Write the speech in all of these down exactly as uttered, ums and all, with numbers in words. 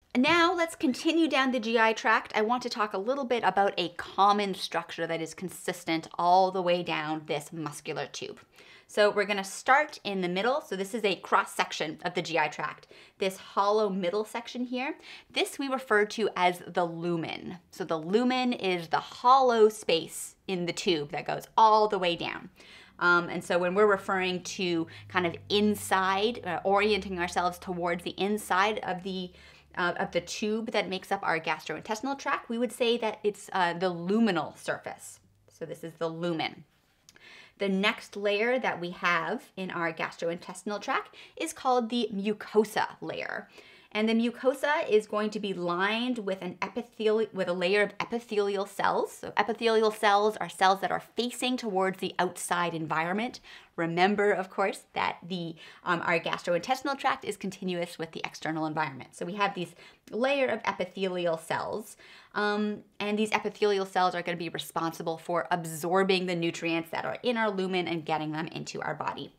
Now let's continue down the G I tract. I want to talk a little bit about a common structure that is consistent all the way down this muscular tube. So we're going to start in the middle. So this is a cross section of the G I tract. This hollow middle section here, this we refer to as the lumen. So the lumen is the hollow space in the tube that goes all the way down. Um, and so when we're referring to kind of inside, uh, orienting ourselves towards the inside of the Uh, of the tube that makes up our gastrointestinal tract, we would say that it's uh, the luminal surface. So this is the lumen. The next layer that we have in our gastrointestinal tract is called the mucosa layer. And the mucosa is going to be lined with an epithelial, with a layer of epithelial cells. So epithelial cells are cells that are facing towards the outside environment. Remember, of course, that the um, our gastrointestinal tract is continuous with the external environment. So we have these layer of epithelial cells, um, and these epithelial cells are going to be responsible for absorbing the nutrients that are in our lumen and getting them into our body.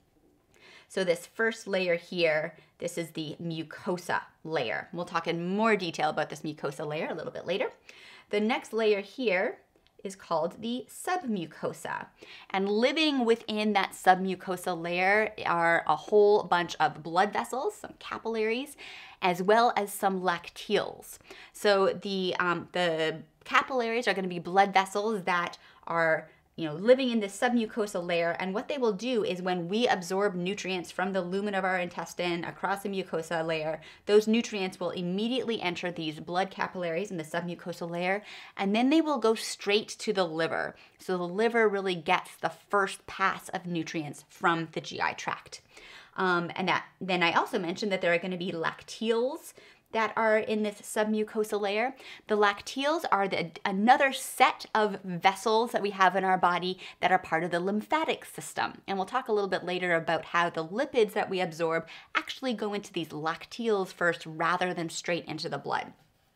So this first layer here, this is the mucosa layer. We'll talk in more detail about this mucosa layer a little bit later. The next layer here is called the submucosa. And living within that submucosa layer are a whole bunch of blood vessels, some capillaries, as well as some lacteals. So the, um, the capillaries are going to be blood vessels that are you know, living in this submucosa layer, and what they will do is when we absorb nutrients from the lumen of our intestine across the mucosa layer, those nutrients will immediately enter these blood capillaries in the submucosa layer, and then they will go straight to the liver. So the liver really gets the first pass of nutrients from the G I tract. Um, and that, then I also mentioned that there are going to be lacteals that are in this submucosa layer. The lacteals are the, another set of vessels that we have in our body that are part of the lymphatic system. And we'll talk a little bit later about how the lipids that we absorb actually go into these lacteals first rather than straight into the blood.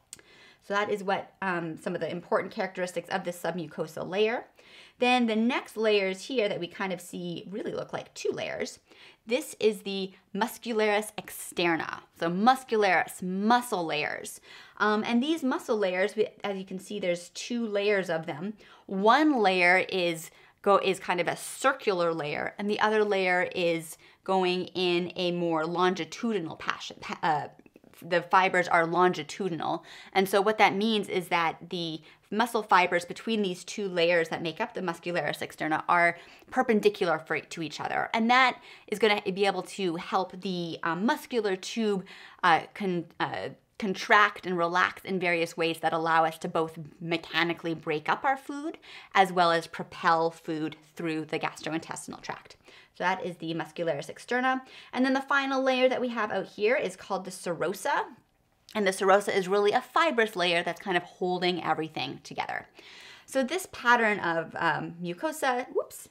So that is what um, some of the important characteristics of this submucosa layer. Then the next layers here that we kind of see really look like two layers. This is the Muscularis Externa. So muscularis, muscle layers. Um, and these muscle layers, as you can see, there's two layers of them. One layer is go is kind of a circular layer, and the other layer is going in a more longitudinal passion. Uh, the fibers are longitudinal. And so what that means is that the muscle fibers between these two layers that make up the Muscularis Externa are perpendicular for, to each other. And that is going to be able to help the um, muscular tube uh, con, uh, contract and relax in various ways that allow us to both mechanically break up our food as well as propel food through the gastrointestinal tract. So that is the Muscularis Externa. And then the final layer that we have out here is called the Serosa. And the serosa is really a fibrous layer that's kind of holding everything together. So this pattern of um, mucosa, whoops.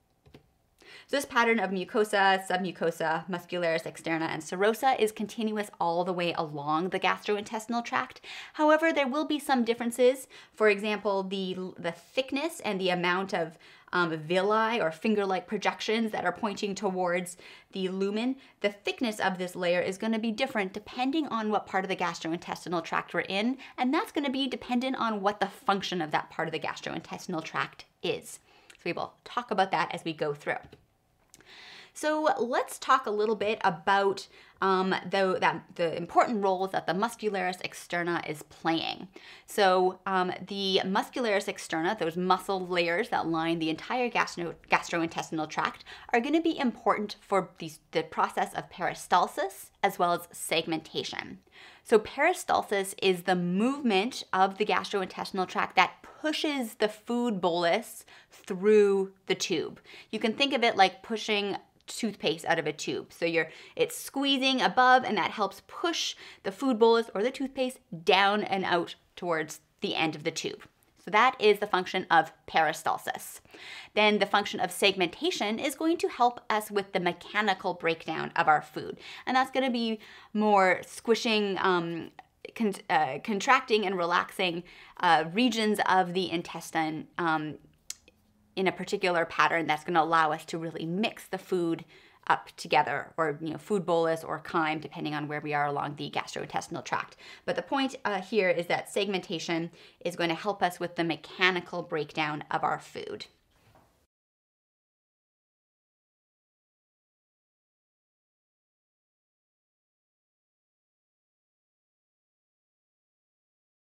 So this pattern of mucosa, submucosa, muscularis externa, and serosa is continuous all the way along the gastrointestinal tract. However, there will be some differences. For example, the, the thickness and the amount of um, villi or finger-like projections that are pointing towards the lumen, the thickness of this layer is going to be different depending on what part of the gastrointestinal tract we're in, and that's going to be dependent on what the function of that part of the gastrointestinal tract is. So we will talk about that as we go through. So let's talk a little bit about um, the, that, the important roles that the Muscularis Externa is playing. So um, the Muscularis Externa, those muscle layers that line the entire gastro gastrointestinal tract, are going to be important for these, the process of peristalsis as well as segmentation. So peristalsis is the movement of the gastrointestinal tract that pushes the food bolus through the tube. You can think of it like pushing toothpaste out of a tube. So you're it's squeezing above, and that helps push the food bolus or the toothpaste down and out towards the end of the tube. So that is the function of peristalsis. Then the function of segmentation is going to help us with the mechanical breakdown of our food. And that's going to be more squishing, um, con uh, contracting and relaxing uh, regions of the intestine um, in a particular pattern that's going to allow us to really mix the food up together, or you know, food bolus or chyme, depending on where we are along the gastrointestinal tract. But the point uh, here is that segmentation is going to help us with the mechanical breakdown of our food.